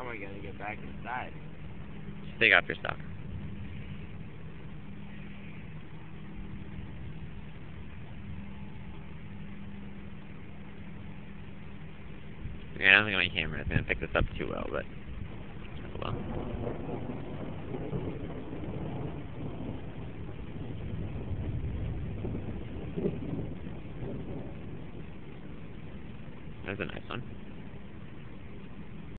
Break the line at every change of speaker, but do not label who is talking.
am I gonna get back inside?
Just take off your stuff. Okay, I don't think my camera is going to pick this up too well, but hold on. That's a nice one.